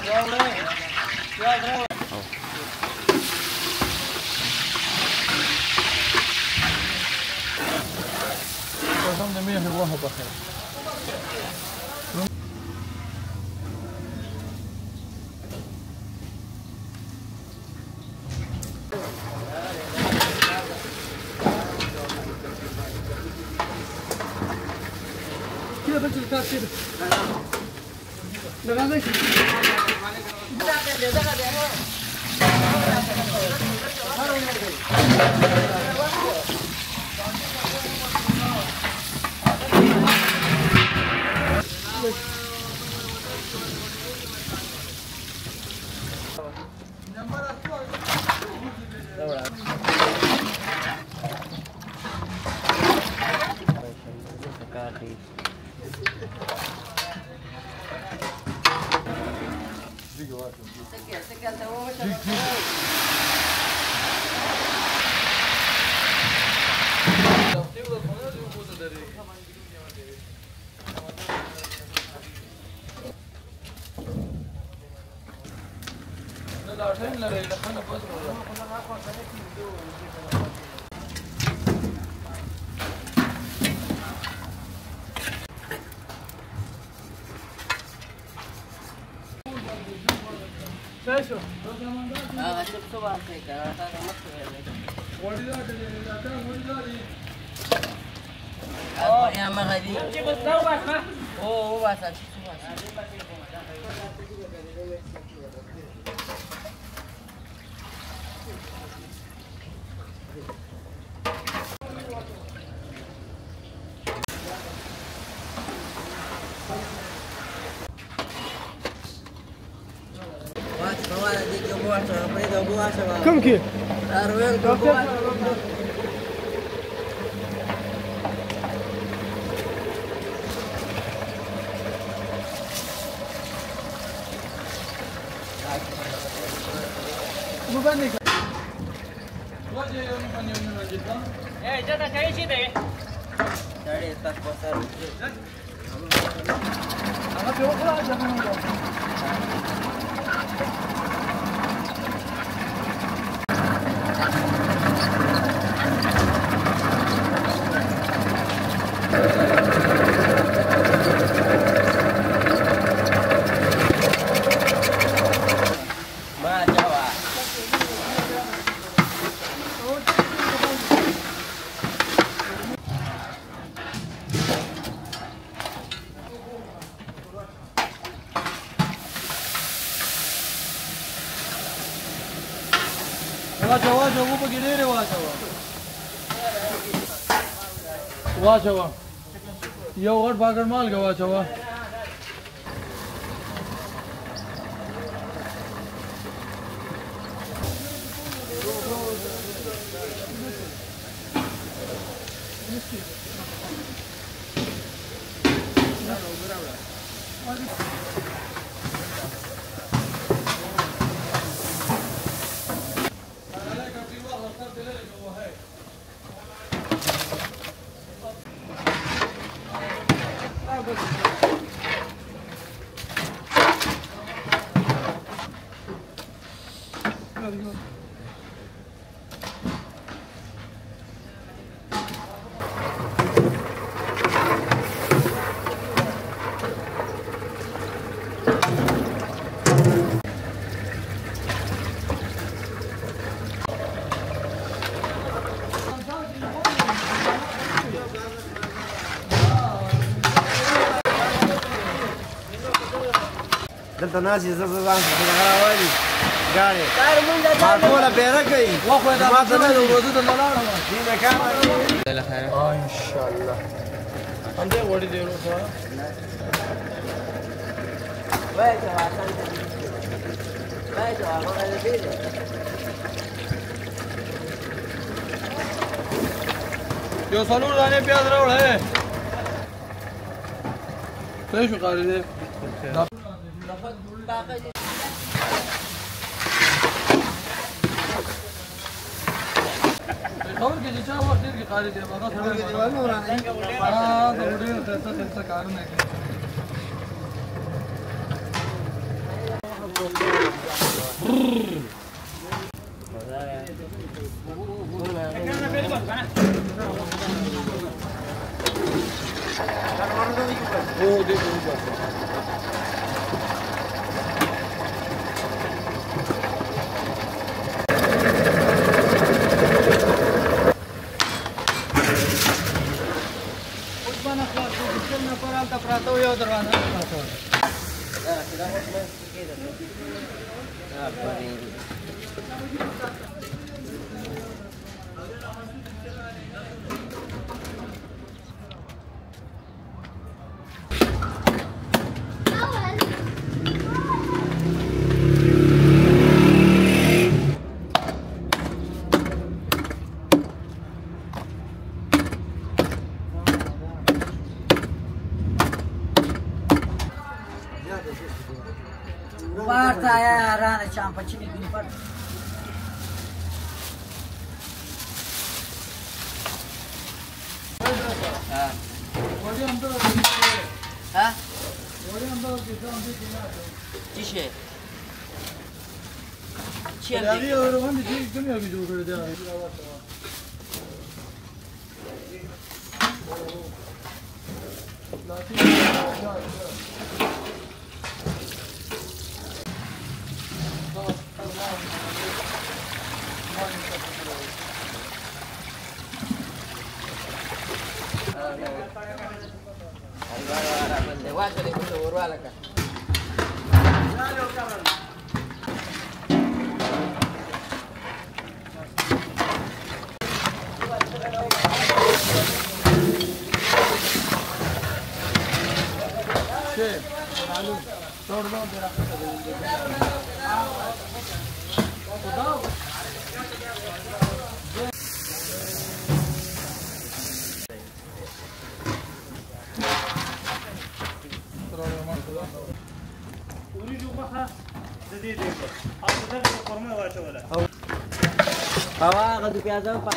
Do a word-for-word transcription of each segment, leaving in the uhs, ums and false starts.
قسم دې مې غوښه پخه كده بس الكاس كده لغايه كم كي؟ أروين كم؟ مبني. وجه يوم من يوم من الجدة. إيه جدا شيء شيء ده. شاري تكبر. أنا في وقت جميل. واچو واچو وہ بگیرے رے واچو واچو یو غټ باګر مال کا واچو دلته ناسي زه ځان څخه راوړي ګاړي ما ټوله بیره کوي ما ته نه وروځو ته نه لاړم دې نه کار کوي خیر اه ان شاء الله هم دې وړي دی ورو وای ته واسان وای ته هغه دې دې یو څلور دانې پیاز راوړې څه شو کاری دی خبر کې چې چا وخت ډېر کې خالي دی هغه سره دیوالو ورانه ها د ډېر څه څه څه کارونه کوي Oh, देखो Prato yo drawna prato. Ya, sudah mulai sedikit. Apa ini? Parta ya rana champa chini kini parta. हाँ हाँ किसे यारी और हम भी क्यों नहीं अभी जो कर दिया Dewasa deh untuk urwala kan. Bawa ke piazza Pak.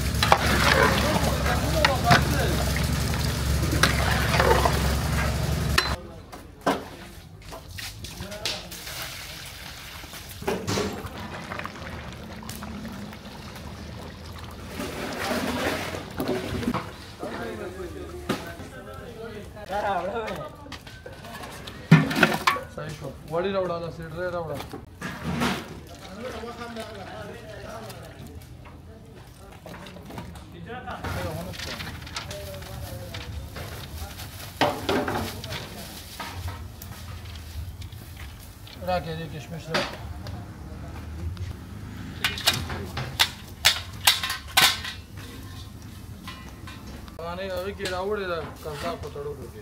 सही को वड़ी रवड़ा ना सीट रे रवड़ा राके जी किशमिश रे आने अभी कीड़ा उड़े दा कंसा पतड़ो के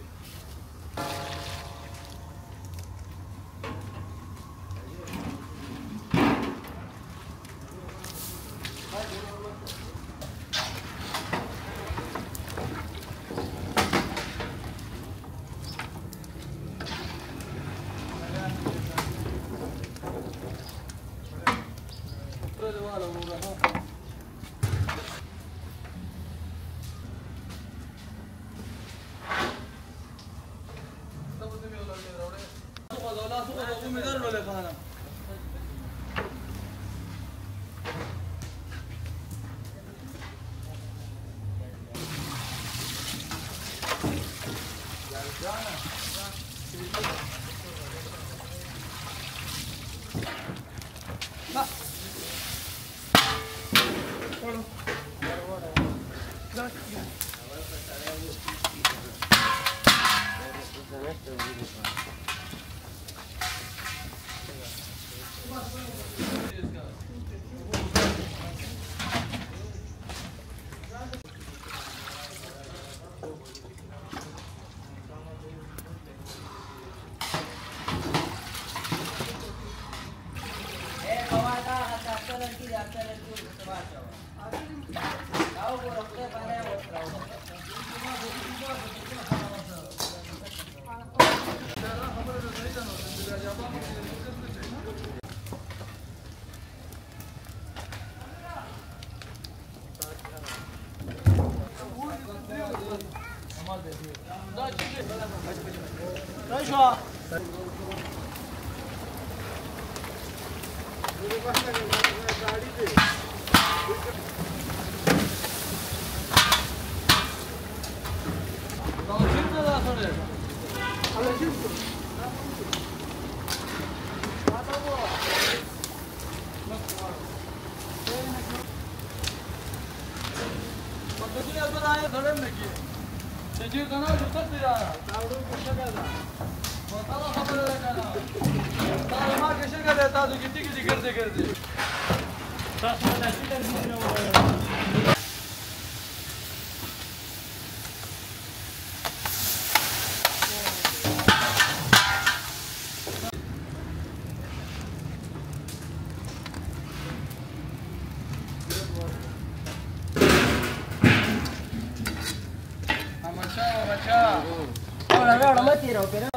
Ahora me tiro, pero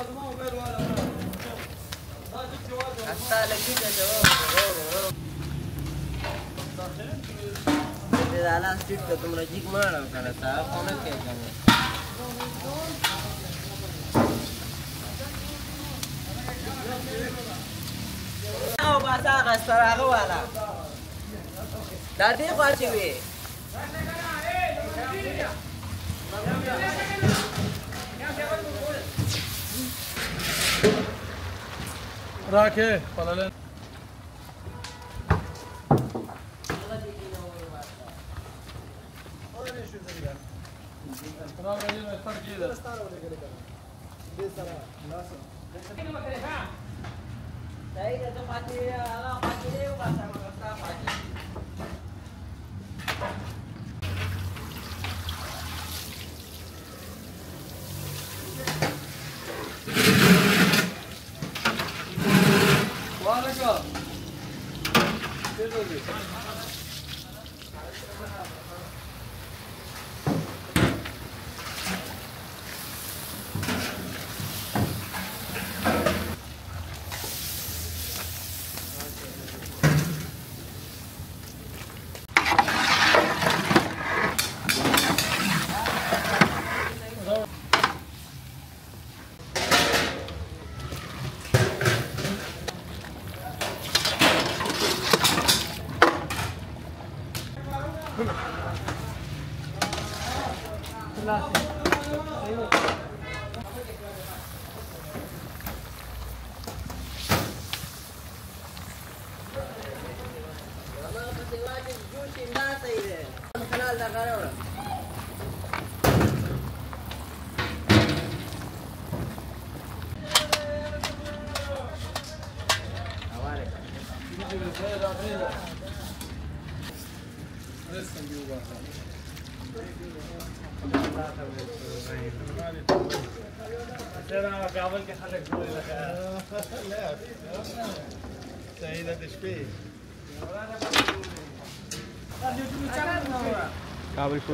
hasta la quinta se va. Te da la street to tumra jig mara kana ta kona ke kana. Au basa ka saraga wala. Dadi kwachi we. راكي طلع قابل کې خلک جوړ لکه لا سعيده د شپې کابل کو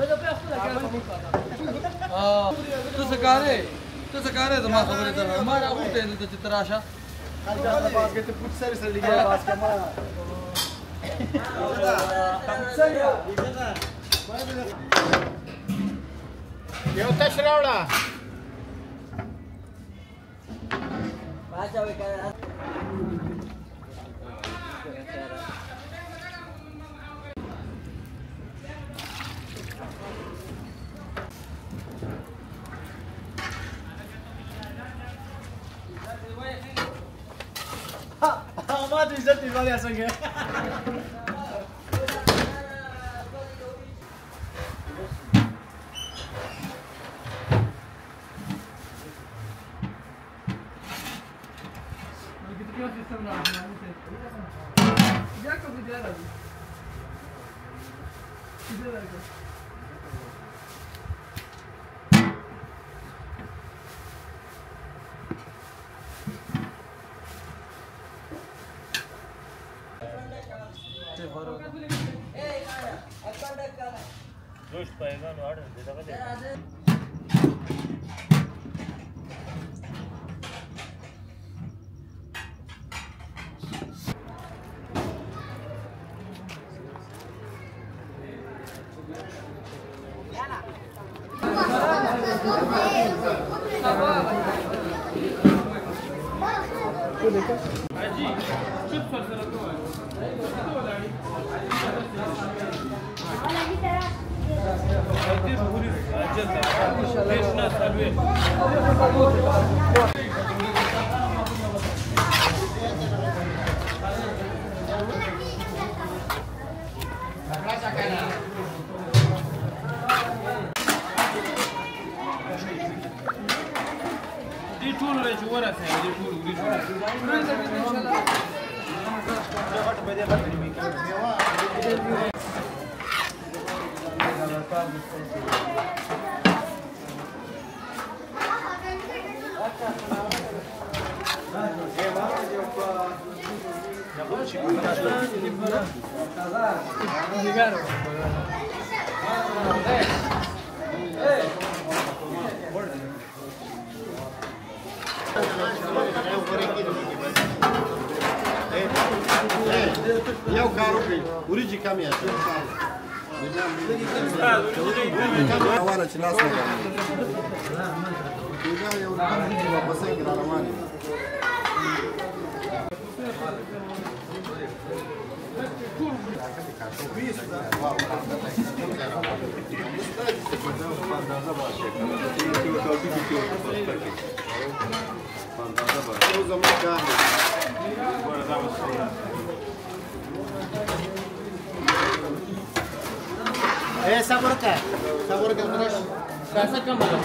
اه ته سکاره ته سکاره زما خبره ته ما راغوته نه ته تراشه خل جاته باز کې ته پوت سره سره لګیا باز کما یو تشراوړه baca we kana ما دې عزت دی وایي څنګه Dois pegando a hora, deixa eu ver. Eu caro uri de caminhão. Agora te laço. Eu eu não vou conseguir lá mano. Eh, sabor ka? Sabor ka fresh. Kasa kam bala.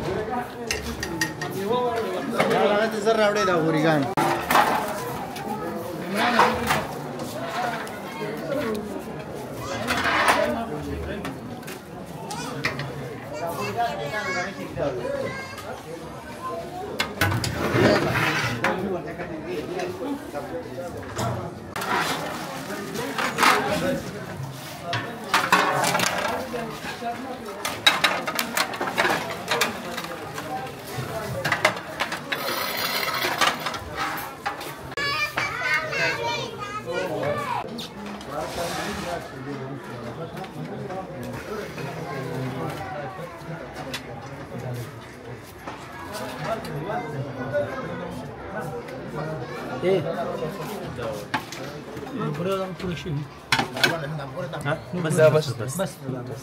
Ya la te zar rawde da horigan. Eh. Berapa kurang sih? Hah? Bas bas bas. Bas.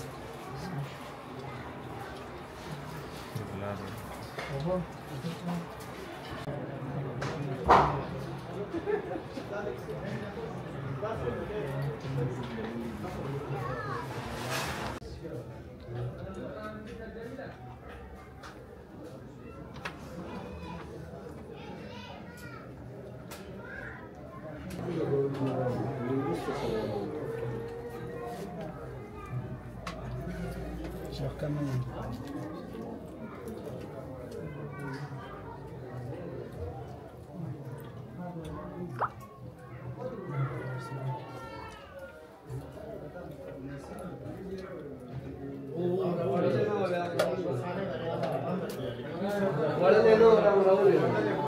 Silakan.